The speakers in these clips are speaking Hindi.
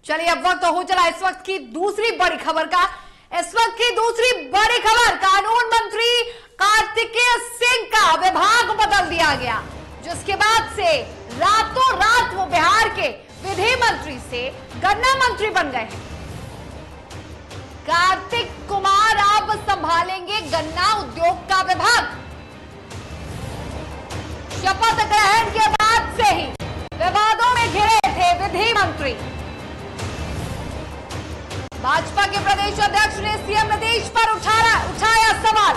चलिए अब वक्त हो चला इस वक्त की दूसरी बड़ी खबर का। इस वक्त की दूसरी बड़ी खबर, कानून मंत्री कार्तिकेय सिंह का विभाग बदल दिया गया, जिसके बाद से रातों रात वो बिहार के विधि मंत्री से गन्ना मंत्री बन गए हैं। कार्तिक कुमार अब संभालेंगे गन्ना उद्योग का विभाग। शपथ ग्रहण के बाद से ही विवादों में घिरे थे विधि मंत्री। भाजपा के प्रदेश अध्यक्ष ने सीएम नीतीश पर उठाया सवाल।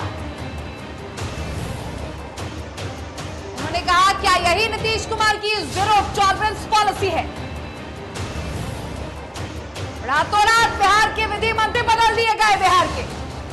उन्होंने कहा, क्या यही नीतीश कुमार की जीरो टॉलरेंस पॉलिसी है? रातों रात बिहार के विधि मंत्री बदल दिए गए। बिहार के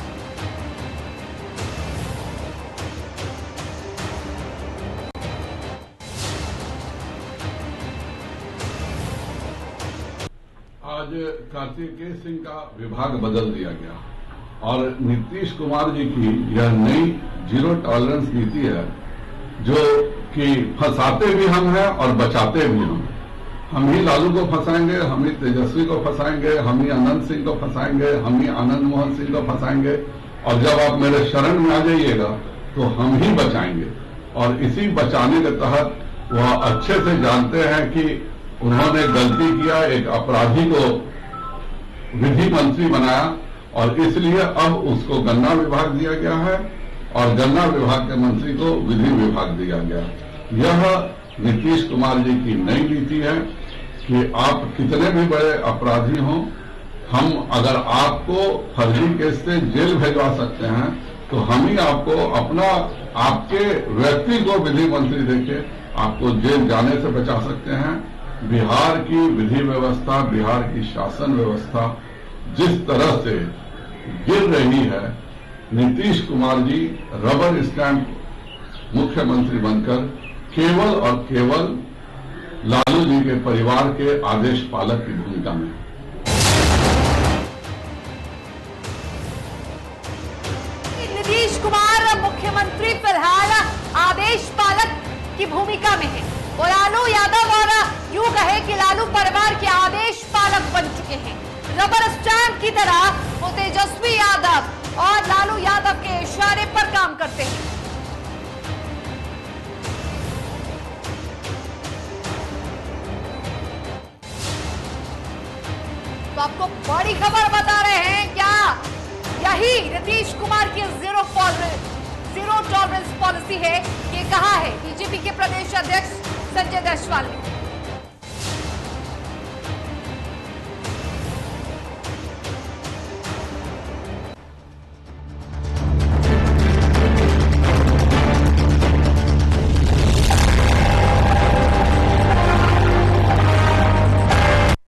आज कार्तिकेय सिंह का विभाग बदल दिया गया और नीतीश कुमार जी की यह नई जीरो टॉलरेंस नीति है, जो कि फंसाते भी हम हैं और बचाते भी हम ही लालू को फंसाएंगे, हम ही तेजस्वी को फंसाएंगे, हम ही अनंत सिंह को फंसाएंगे, हम ही आनंद मोहन सिंह को फंसाएंगे, और जब आप मेरे शरण में आ जाइएगा तो हम ही बचाएंगे। और इसी बचाने के तहत वह अच्छे से जानते हैं कि उन्होंने गलती किया, एक अपराधी को विधि मंत्री बनाया, और इसलिए अब उसको गन्ना विभाग दिया गया है और गन्ना विभाग के मंत्री को विधि विभाग दिया गया। यह नीतीश कुमार जी की नई नीति है कि आप कितने भी बड़े अपराधी हों, हम अगर आपको फर्जी केस से जेल भेजवा सकते हैं तो हम ही आपको आपके व्यक्ति को विधि मंत्री देके आपको जेल जाने से बचा सकते हैं। बिहार की विधि व्यवस्था, बिहार की शासन व्यवस्था जिस तरह से गिर रही है, नीतीश कुमार जी रबर स्टैंप मुख्यमंत्री बनकर केवल और केवल लालू जी के परिवार के आदेश पालक की भूमिका में। नीतीश कुमार मुख्यमंत्री फिलहाल आदेश पालक की भूमिका में है। वो लालू यादव और यूं कहे कि लालू परिवार के आदेश पालक बन चुके हैं। रबर स्टैंप की तरह वो तेजस्वी यादव और लालू यादव के इशारे पर काम करते हैं। तो आपको बड़ी खबर बता रहे हैं, क्या यही नीतीश कुमार की जीरो टॉलरेंस पॉलिसी है? ये कहा है बीजेपी के प्रदेश अध्यक्ष संजय जायसवाल ने।